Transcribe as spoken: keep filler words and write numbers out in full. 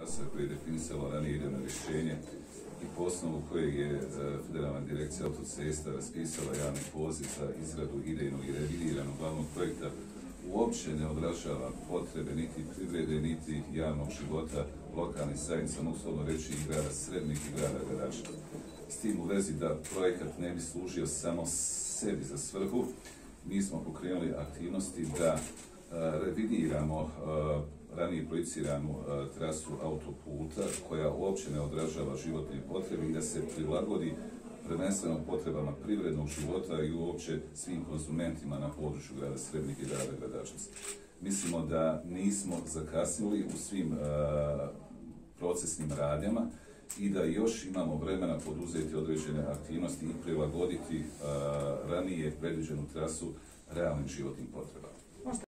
trasa koje je definisalo ranije idejno rješenje i po osnovu kojeg je Federalna direkcija autocesta raspisala javni poziv za izradu idejnog i revidiranog glavnog projekta, uopće ne odražava potrebe niti privrede, niti javnog života lokalnih zajednica, uslovno reći i grada Srebnik i grada Gradača. S tim u vezi da projekat ne bi služio samo sebi za svrhu, mi smo pokrenuli aktivnosti da revidiramo ranije projiciranu trasu autoputa koja uopće ne odražava životne potrebe i da se prilagodi prvenstveno potrebama privrednog života i uopće svim konzumentima na području grada Srebnik i grada Gradačevca. Mislimo da nismo zakasnili u svim uh, procesnim radnjama i da još imamo vremena poduzeti određene aktivnosti i prilagoditi uh, ranije predviđenu trasu realnim životnim potrebama.